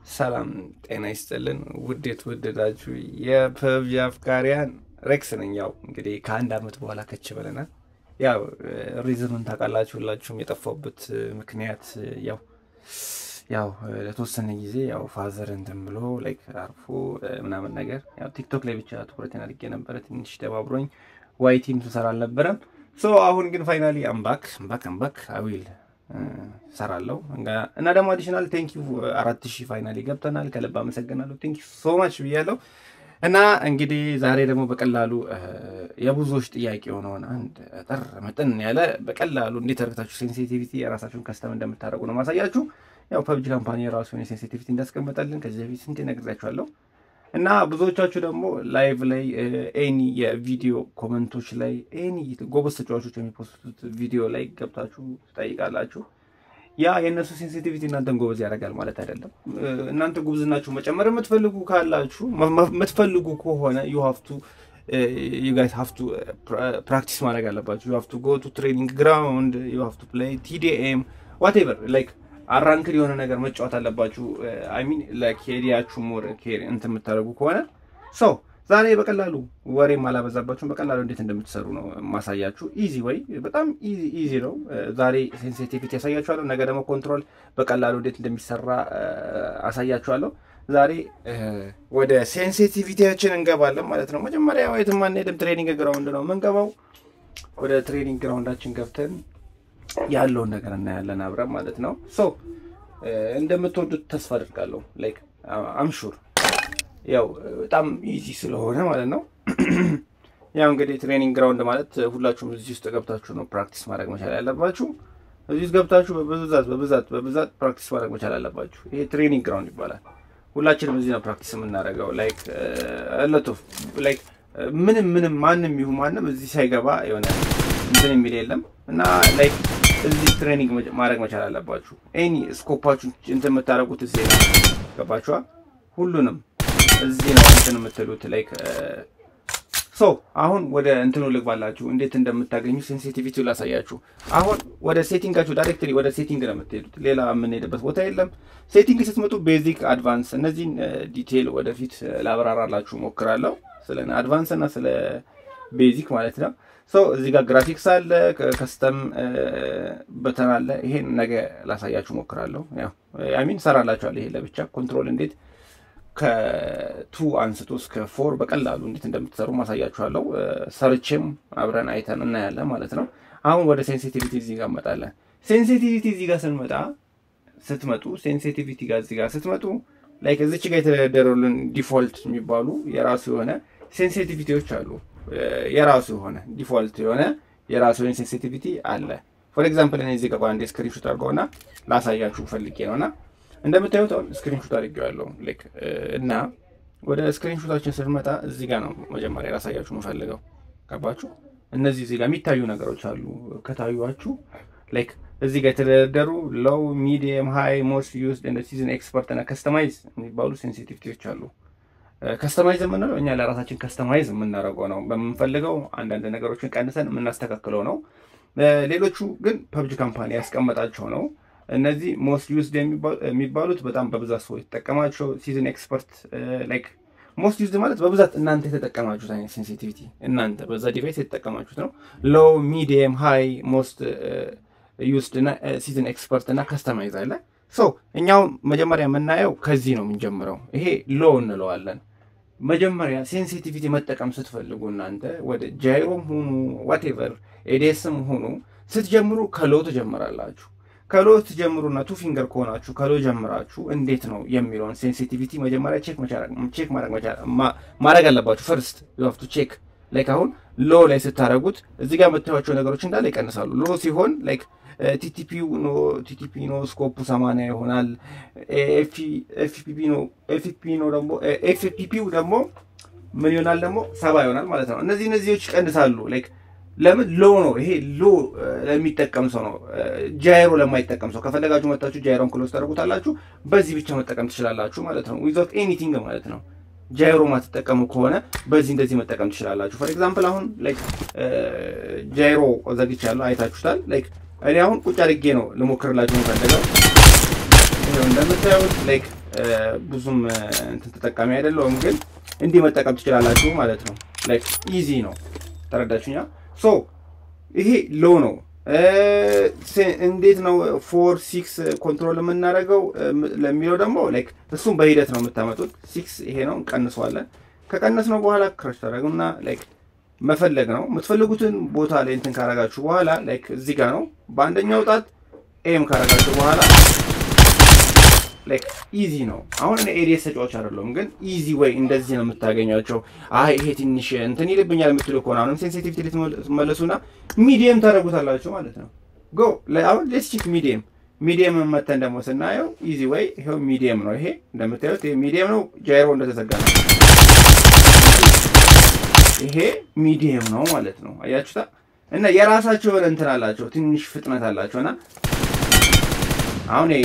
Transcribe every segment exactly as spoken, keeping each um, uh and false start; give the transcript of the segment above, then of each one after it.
ሰላም ጤና ይስጥልን ውዴት ውዴታችሁ የፐብጂ አፍቃሪያን ሬክስ ነኝ ያው እንግዲህ ከአንድ አመት በኋላ ከች ብለናል ያው ሪዝኑን ታውቃላችሁ ሁላችሁም የጠፋውበት ምክንያት ያው ያው ለተወሰነ ጊዜ ያው ፋዘር እንደምሎ ላይክ አርፎ ምናምን ነገር ያው ቲክቶክ ላይ ብቻ ትኩረቴን አድርጌ ነበር ትንሽ ደባብሮኝ ዋይ ቲም ተሰራ አልነበረም ሶ አሁን ግን ፋይናሊ አም ባክ ባክ አም ባክ አይ ዊል ሰራለው እና ደግሞ አዲሽናል ቴንክ ዩ አራት ሺህ ፋይናሊ ገብተናል ከልብ አመሰግናለሁ ቴንክ ዩ ሶ ማች ብያለሁ እና እንግዲህ ዛሬ ደግሞ በቀላሉ የብዙዎች ጥያቄ ሆነውን አንድ ጠር መጠን ያለ በቀላሉ እንዴት አርክታችሁ ሴንሲቲቪቲ ራሳችሁን ከስተም እንደምታረጉ ነው ማሳያችሁ ያው ፐብጂ ካምፓኒ ራሱን ሴንሲቲቪቲ እንዳስቀምጣለን ከዚህ በፊት እንት ነግሬያችኋለሁ እና ብዙዎቻችሁ ደግሞ ላይቭ ላይ ኤኒ የቪዲዮ ኮሜንቶች ላይ ኤኒ ጎበዝ ተጫዋቾች የሚፖስቱት ቪዲዮ ላይ ገብታችሁ ትጠይቃላችሁ ያ የነሱ ሴንሲቲቪቲ እናንተን ጎበዝ ያደርጋል ማለት አይደለም እናንተ ጎበዝናችሁ መጨመር የምትፈልጉ ካላችሁ የምትፈልጉ ከሆነ you have to uh, you guys have to uh, practice ማድረግ አለባችሁ you have to go to training ground you have to play T D M whatever like አራንክል የሆነ ነገር መጫወት አለባችሁ አይ ሚን ላይክ ሄዲያችሁ ሞር ኬር እንት የምታረጉ ከሆነ ሶ ዛሬ በቀላሉ ወሬ ማላበዛባችሁ በቀላሉ እንዴት እንደምትሰሩ ነው ማሳያችሁ ኢዚ ወይ በጣም ኢዚ ኢዚ ነው ዛሬ ሴንሲቲቪቲ ያሳያችኋለሁ ነገ ደግሞ ኮንትሮል በቀላሉ እንዴት እንደሚሰራ አሳያችኋለሁ ዛሬ ወደ ሴንሲቲቪቲያችን እንገባለን ማለት ነው መጀመሪያ ወይት ማን ሄደም ትሬኒንግ ግራውንድ ነው መንገባው ወደ ትሬኒንግ ግራውንዳችን ገብተን ያለው ነገር እና ያለን አብረን ማለት ነው ሶ እንደምትወዱት ተስፋ አድርጋለሁ ላይክ አም ሹር ያው በጣም ኢዚ ስለሆነ ማለት ነው ያው እንግዲህ ትሬኒንግ ግራውንድ ማለት ሁላችሁም እዚህ ውስጥ ገብታችሁ ነው ፕራክቲስ ማድረግ መቻል ያለባችሁ እዚህ ውስጥ ገብታችሁ በብዛት በብዛት በብዛት ፕራክቲስ ማድረግ መቻል አለባችሁ ይሄ ትሬኒንግ ግራውንድ ይባላል ሁላችንም እዚህ ነው ፕራክቲስ የምናደርገው ላይክ ሎት ኦፍ ላይክ ምንም ምንም ማንንም ይሁን ማንንም እዚህ ሳይገባ የሆነ እንትን የሚል የለም እና ላይክ እዚህ ትሬኒንግ ማድረግ መቻል አለባችሁ ኤኒ ስኮፓችሁ እንትን የምታረጉት እዚህ ነው ገባችኋ ሁሉንም እዚህ ነው እንትን የምትሉት ላይክ ሶ አሁን ወደ እንትኑ ልግባላችሁ እንዴት እንደምታገኙ ሴንሲቲቪቲው ላሳያችሁ አሁን ወደ ሴቲንጋችሁ ዳይሬክትሊ ወደ ሴቲንግ ነው የምትሄዱት ሌላ ምን ሄደበት ቦታ የለም ሴቲንግ ስትመጡ ቤዚክ አድቫንስ እነዚህን ዲቴል ወደፊት ላብራራላችሁ ሞክራለሁ ስለ አድቫንስ እና ስለ ቤዚክ ማለት ነው ሶ እዚህ ጋር ግራፊክስ አለ ከስተም በተን አለ ይሄን ነገ ላሳያችሁ ሞክራለሁ ያው አይ ሚን ሰራላችኋለሁ ይሄ ለብቻ ኮንትሮል እንዴት ከ2 አንስቶ እስከ ፎር በቀላሉ እንዴት እንደምትሰሩ ማሳያችኋለሁ ሰርችም አብረን አይተን እና ያለ ማለት ነው አሁን ወደ ሴንሲቲቪቲ እዚህ ጋር መጣለን ሴንሲቲቪቲ እዚህ ጋር ስንመጣ ስትመጡ ሴንሲቲቪቲ ጋር እዚህ ጋር ስትመጡ ላይክ እዚች ጋር የተደረደሩልን ዲፎልት የሚባሉ የራሱ የሆነ ሴንሲቲቪቲዎች አሉ የራሱ የሆነ ዲፎልት የሆነ የራሱ የሆነ ሴንሲቲቪቲ አለ ፎር ኤግዛምፕል እኔ እዚህ ጋር አንዴ ስክሪንሾት አድርገውና ላሳያችሁ ፈልጌ ነውና እንደምታዩት ስክሪንሾት አድርጌዋለሁ ላይክ እና ወደ ስክሪንሾታችን ስንመጣ እዚህ ጋር ነው መጀመሪያ ላሳያችሁ የምፈልገው ገባችሁ እነዚህ እዚህ ጋር የሚታዩ ነገሮች አሉ ከታዩዋችሁ ላይክ እዚህ ጋር የተደረደሩ ሎው ሚዲየም ሃይ ሞስት ዩዝድ ኤንድ ሲዝን ኤክስፐርት እና ከስተማይዝ የሚባሉ ሴንሲቲቪቲዎች አሉ ከስተማይዝ የምንለው እኛ ለራሳችን ከስተማይዝ የምናደርገው ነው በመንፈልገው አንዳንድ ነገሮችን ቀንሰን የምናስተካክለው ነው ሌሎቹ ግን ፐብጂ ካምፓኒ ያስቀመጣቸው ነው እነዚህ ሞስት ዩዝድ የሚባሉት በጣም በብዛት ሰው ይተጠቀማቸው ሲዝን ኤክስፐርት ላይክ ሞስት ዩዝድ ማለት በብዛት እናንተ የተጠቀማችሁት አይነት ሴንሲቲቪቲ እናንተ በዛ ዲቫይስ የተጠቀማችሁት ነው ሎው ሚዲየም ሃይ ሞስት ዩዝድ እና ሲዝን ኤክስፐርት እና ከስተማይዝ አለ ሶ እኛው መጀመሪያ የምናየው ከዚህ ነው የምንጀምረው ይሄ ሎው እንለዋለን መጀመሪያ ሴንሲቲቪቲ መጠቀም ስትፈልጉ እናንተ ወደ ጃይሮም ሆኑ whatever ኤዲኤስም ሆኑ ስትጀምሩ ከሎ ተጀምራላችሁ ከሎ ተጀምሩና ቱ ፊንገር ኮናችሁ ከሎ ጀምራችሁ እንዴት ነው የሚለውን ሴንሲቲቪቲ መጀመሪያ ቼክ ማድረግ ቼክ ማድረግ ማድረግ አለባችሁ ፈርስት you have to check ላይክ አሁን ሎ ላይ ስታረጉት እዚህ ጋር መተዋቸው ነገሮች እንዳለ ይቀንሳሉ ሎ ሲሆን ላይክ ቲቲፒው ነው ቲቲፒ ነው ስኮፑ ሰማንያ ይሆናል ኤፍፒፒ ነው ኤፍፒፒ ነው ደግሞ ኤፍፒፒው ደግሞ ምን ይሆናል ደግሞ ሰባ ይሆናል ማለት ነው እነዚህ እነዚህዎች ይቀንሳሉ ላይክ ለምን ሎ ነው ይሄ ሎ ለሚጠቀም ሰው ነው ጃይሮ ለማይጠቀም ሰው ከፈለጋችሁ መጣችሁ ጃይሮን ክሎዝ ታደርጉታላችሁ በዚህ ብቻ መጠቀም ትችላላችሁ ማለት ነው without anything ማለት ነው ጃይሮ ማትጠቀሙ ከሆነ በዚህ እንደዚህ መጠቀም ትችላላችሁ ፎር ኤግዛምፕል አሁን ላይክ ጃይሮ ዘግቻለሁ አይታችሁታል ላይክ እኔ አሁን ቁጭ አድርጌ ነው ለሞክርላችሁ ነው ፈልገው እንደምታዩት ላይክ ብዙም እንትን ተጠቃሚ አይደለም ግን እንዲህ መጠቀም ትችላላችሁ ማለት ነው ላይክ ኢዚ ነው ተረዳችሁኛ ሶ ይሄ ሎ ነው እንዴት ነው four six ኮንትሮል የምናደርገው ለሚለው ደግሞ ላይክ እሱም በሂደት ነው የምታመጡት six ይሄ ነው ቀንሷለን ከቀነስነው በኋላ ክራሽ ታደርጉና ላይክ መፈለግ ነው የምትፈልጉትን ቦታ ላይ እንትን ካረጋችሁ በኋላ ላይክ እዚህ ጋር ነው በአንደኛው ጣት ኤም ካረጋችሁ በኋላ ላይክ ኢዚ ነው አሁን እኔ ኤዲኤስ ተጫዋች አይደለም ግን ኢዚ ወይ እንደዚህ ነው የምታገኛቸው አይ ይሄ ትንሽ እንትን ይልብኛል የምትሉ ከሆነ አሁን ሴንሲቲቪቲ ልትመለሱና ሚዲየም ታረጉታላችሁ ማለት ነው ጎ አሁን ሌትስ ቼክ ሚዲየም ሚዲየም መተን ደግሞ ስናየው ኢዚ ወይ ይሄው ሚዲየም ነው ይሄ እንደምታዩት ይሄ ሚዲየም ነው ጃይሮ እንደተዘጋ ነው ይሄ ሚዲየም ነው ማለት ነው አያችሁታ እና የራሳቸው እንትን አላቸው ትንሽ ፍጥነት አላቸውና አሁን ይሄ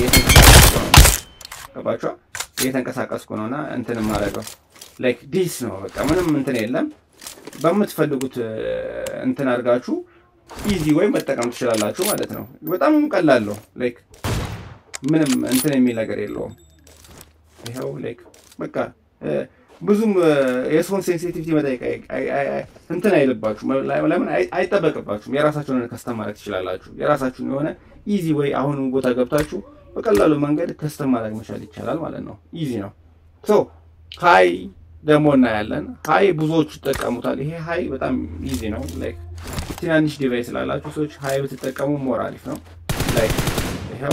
ከባቻው እየተንቀሳቀስኩ ነውና እንትን ማረጋው ላይክ ዲስ ነው በቃ ምንም እንትን የለም በመትፈልጉት እንትን አርጋችሁ ኢዚ ወይ መጠቀም ትችላላችሁ ማለት ነው በጣም ቀላል ነው ላይክ ምንም እንትን የሚል ነገር የለውም ይሄው ላይክ በቃ ብዙም የሶን ሴንሲቲቪቲ መጠየቅ እንትን አይልባችሁ ለምን አይጠበቅባችሁም የራሳችሁን ከስተም ማድረግ ትችላላችሁ የራሳችሁን የሆነ ኢዚ ወይ አሁን ቦታ ገብታችሁ በቀላሉ መንገድ ከስተም ማድረግ መቻል ይቻላል ማለት ነው ኢዚ ነው ሶ ሃይ ደግሞ እናያለን ሃይ ብዙዎች ይጠቀሙታል ይሄ ሃይ በጣም ኢዚ ነው ላይክ ትናንሽ ዲቫይስ ላላችሁ ሰዎች ሃይ ብትጠቀሙ ሞር አሪፍ ነው ላይክ ይሄው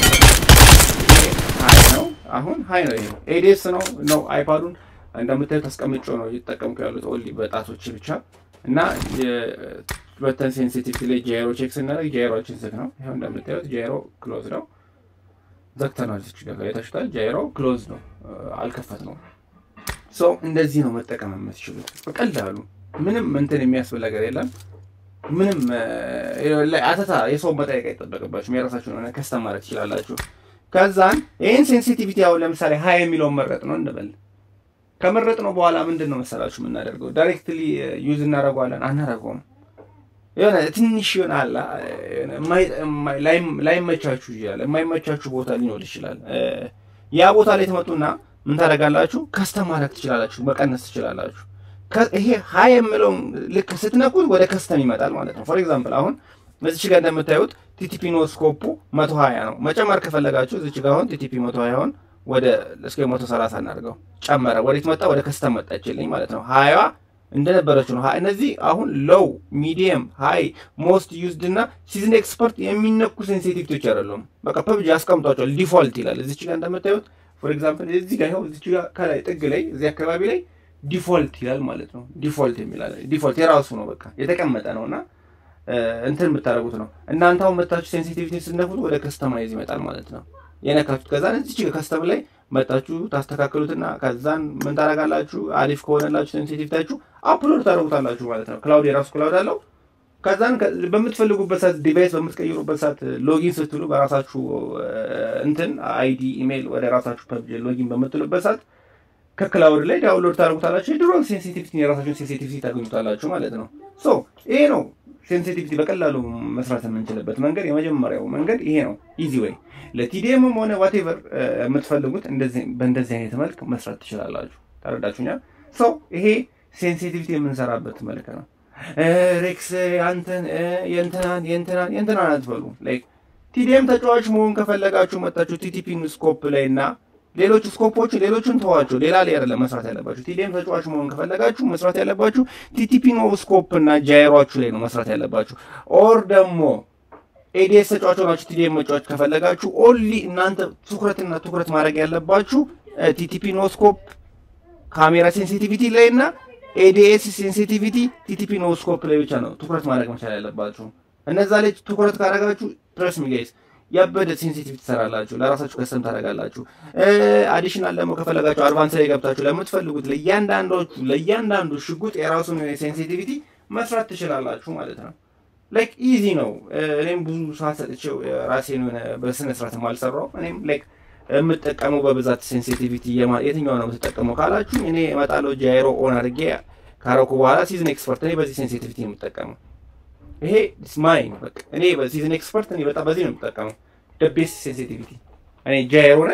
ሃይ ነው አሁን ሃይ ነው ይሄ ኤዲኤስ ነው ነው አይፓዱን እንደምታዩት አስቀምጬው ነው እየተጠቀምኩ ያሉት ኦንሊ በጣቶች ብቻ እና በተን ሴንሲቲቪቲ ላይ ጃይሮ ቼክ ስናደርግ ጃይሮችን ዝግ ነው ይሄው እንደምታዩት ጃይሮ ክሎዝ ነው ዘግተናል እዚህ ጋር አይታችሁታል ጃይሮ ክሎዝ ነው አልከፈት ነው ሶ እንደዚህ ነው መጠቀም የምትችሉት በቀላሉ ምንም እንትን የሚያስብል ነገር የለም ምንም ላይ አተታ የሰው መጠየቅ አይጠበቅባችሁም የራሳችሁን ሆነ ከስተም ማድረግ ትችላላችሁ ከዛን ይሄን ሴንሲቲቪቲ ያው ለምሳሌ ሃይ የሚለው መረጥ ነው እንበል ከመረጥ ነው በኋላ ምንድነው መሰላችሁ የምናደርገው ዳይሬክትሊ ዩዝ እናደርጋለን አናደርገውም የሆነ ትንሽ ይሆናል ላይ ላይ መቻችሁ ይላል የማይመቻችሁ ቦታ ሊኖር ይችላል ያ ቦታ ላይ ተመጡና ምን ታደርጋላችሁ ከስተም ማድረግ ትችላላችሁ መቀነስ ትችላላችሁ ይሄ ሃይ የሚለው ልክ ስትነኩት ወደ ከስተም ይመጣል ማለት ነው ፎር ኤግዛምፕል አሁን እዚህ ጋር እንደምታዩት ቲቲፒ ኖ ስኮፑ one twenty ነው መጨመር ከፈለጋችሁ እዚህ ጋር አሁን ቲቲፒ one twenty አሁን ወደ እስከ one thirty እናድርገው ጨመረ ወዴት መጣ ወደ ከስተም መጣችልኝ ማለት ነው ሃያ እንደነበረችው ነው እነዚህ አሁን ሎው ሚዲየም ሃይ ሞስት ዩዝድ እና ሲዝን ኤክስፐርት የሚነኩ ሴንሲቲቪቲዎች አይደሉም በቃ ፐብጂ አስቀምጧቸዋል ዲፎልት ይላል እዚህ ጋር እንደምታዩት ፎር ኤግዛምፕል እዚህ ጋር ይሄው እዚህ ጋር ከላይ ጥግ ላይ እዚህ አካባቢ ላይ ዲፎልት ይላል ማለት ነው ዲፎልት የሚላል ዲፎልት የራሱ ነው በቃ የተቀመጠ ነውና እንትን የምታረጉት ነው እናንተው መጣችሁ ሴንሲቲቪቲ ስነኩት ወደ ከስተማይዝ ይመጣል ማለት ነው የነካችሁት ከዛን እዚህ ጋር ከስተም ላይ መጣችሁ ታስተካክሉትና ከዛን ምን ታረጋላችሁ አሪፍ ከሆነላችሁ ሴንሲቲቪቲያችሁ አፕሎድ ታረጉታላችሁ ማለት ነው ክላውድ የራሱ ክላውድ አለው ከዛን በመትፈልጉበት ሰዓት ዲቫይስ በመትቀይሩበት ሰዓት ሎጊን ስትሉ በራሳችሁ እንትን አይዲ ኢሜል ወደ ራሳችሁ ፐብጂ ሎጊን በመትሉበት ሰዓት ከክላውድ ላይ ዳውንሎድ ታረጉታላችሁ ድሮን ሴንሲቲቪቲ የራሳችሁን ሴንሲቲቪቲ ታገኙታላችሁ ማለት ነው ሶ ይሄ ነው ሴንሲቲቪቲ በቀላሉ መስራት የምንችልበት መንገድ የመጀመሪያው መንገድ ይሄ ነው ኢዚ ዌይ ለቲዲኤም ሆነ ዋትኤቨር የምትፈልጉት እንደዚህ በእንደዚህ አይነት መልክ መስራት ትችላላችሁ ተረዳችሁኛ ሶ ይሄ ሴንሲቲቪቲ የምንሰራበት መልክ ነው ሬክስ አንተን የእንተናን የእንተናን የእንተናን አትበሉ ላይክ ቲዲኤም ተጫዋች መሆን ከፈለጋችሁ መጣችሁ ቲቲፒ ስኮፕ ላይና ሌሎች ስኮፖች ሌሎችን ተዋቸው ሌላ ላይ አይደለም መስራት ያለባችሁ ቲዲኤም ተጫዋች መሆን ከፈለጋችሁ መስራት ያለባችሁ ቲቲፒ ነው ስኮፕ እና ጃይሮአችሁ ላይ ነው መስራት ያለባችሁ ኦር ደግሞ ኤዲኤስ ተጫዋች ሆናችሁ ቲዲኤም መጫወት ከፈለጋችሁ ኦንሊ እናንተ ትኩረትና ትኩረት ማድረግ ያለባችሁ ቲቲፒ ነው ስኮፕ ካሜራ ሴንሲቲቪቲ ላይና ኤዲኤስ ሴንሲቲቪቲ ቲቲፒ ነው ስኮፕ ላይ ብቻ ነው ትኩረት ማድረግ መቻል ያለባችሁ እነዛ ላይ ትኩረት ካደረጋችሁ ትረስ ሚ ጋይስ ያበደ ሴንሲቲቪቲ ተሰራላችሁ ለራሳችሁ ከስተም ታረጋላችሁ አዲሽናል ደግሞ ከፈለጋችሁ አድቫንስ ላይ ገብታችሁ ለምትፈልጉት ለእያንዳንዶቹ ለእያንዳንዱ ሽጉጥ የራሱን ሴንሲቲቪቲ መስራት ትችላላችሁ ማለት ነው ላይክ ኢዚ ነው እኔም ብዙ ሰዓት ሰጥቼው ራሴን በስነ ስርዓት ማልሰራው እኔም ላይክ የምጠቀመው በብዛት ሴንሲቲቪቲ የትኛው ነው የምትጠቀመው ካላችሁ እኔ እመጣለሁ ጃይሮ ኦን አድርጌ ካረኩ በኋላ ሲዝን ኤክስፐርት እኔ በዚህ ሴንሲቲቪቲ የምጠቀመው ይሄ ስማይን በቃ እኔ በሲዝን ኤክስፐርት እኔ በጣም በዚህ ነው የምጠቀመው the best sensitivity እኔ ጃይሮ ላይ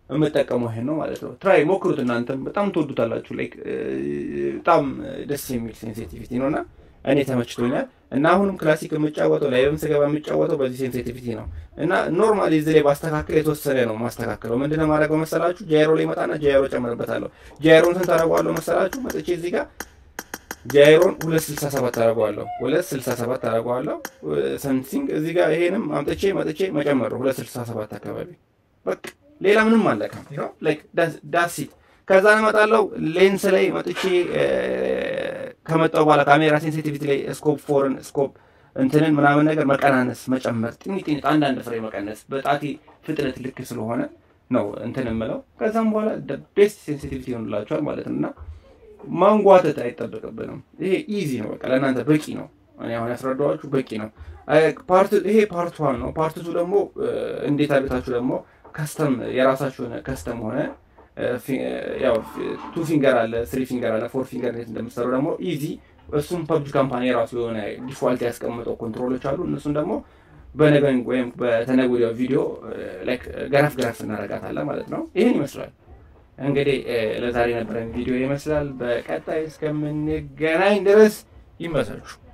የምጠቀመው ይሄ ነው ማለት ነው ትራይ ሞክሩት እናንተም በጣም ትወዱታላችሁ ላይክ በጣም ደስ የሚል ሴንሲቲቪቲ ነውና እኔ ተመችቶኛል እና አሁንም ክላሲክ የምጫወተው ላይቭም ስገባ የምጫወተው በዚህ ሴንሲቲቪቲ ነው እና ኖርማሊ እዚህ ላይ ባስተካክል የተወሰነ ነው ማስተካከለው ምንድነው ማድረገው መሰላችሁ ጃይሮ ላይ መጣና ጃይሮ ጨምርበታለሁ ጃይሮን ስንት አደርገዋለሁ መሰላችሁ መጥቼ እዚህ ጋር ጃይሮን ሁለት ስልሳ ሰባት አደርገዋለሁ ሁለት ስልሳ ሰባት አደርገዋለሁ ሰምቲንግ እዚህ ጋር ይሄንም አምጥቼ መጥቼ መጨመር ነው ሁለት ስልሳ ሰባት አካባቢ በቃ ሌላ ምንም አለካም you know like that's that's it ከዛ እመጣለሁ ሌንስ ላይ መጥቼ ከመጣው በኋላ ካሜራ ሴንሲቲቪቲ ላይ ስኮፕ ፎርን ስኮፕ እንትንን ምናምን ነገር መቀናነስ መጨመር ጥንት ጥንት አንዳንድ ፍሬም መቀነስ በጣቲ ፍጥነት ልክ ስለሆነ ነው እንትን እምለው ከዛም በኋላ ቤስት ሴንሲቲቪቲ ይሆንላችኋል ማለት ነውና ማንጓተት አይጠበቅብንም ይሄ ኢዚ ነው በቃ ለእናንተ በቂ ነው እኔ አሁን ያስረዳኋችሁ በቂ ነው ፓርት ይሄ ፓርት ዋን ነው ፓርት ቱ ደግሞ እንዴት አድርጋችሁ ደግሞ ከስተም የራሳችሁን ከስተም ሆነ ያው ቱ ፊንገር አለ ስሪ ፊንገር አለ ፎር ፊንገር እንዴት እንደምትሰሩ ደግሞ ኢዚ እሱም ፐብጂ ካምፓኒ ራሱ የሆነ ዲፋልት ያስቀመጠው ኮንትሮሎች አሉ እነሱን ደግሞ በነገን ወይም በተነገወዲያው ቪዲዮ ላይክ ገራፍ ገራፍ እናረጋታለን ማለት ነው ይሄን ይመስላል እንግዲህ ለዛሬ ነበረን ቪዲዮ ይመስላል በቀጣይ እስከምንገናኝ ድረስ ይመሳችሁ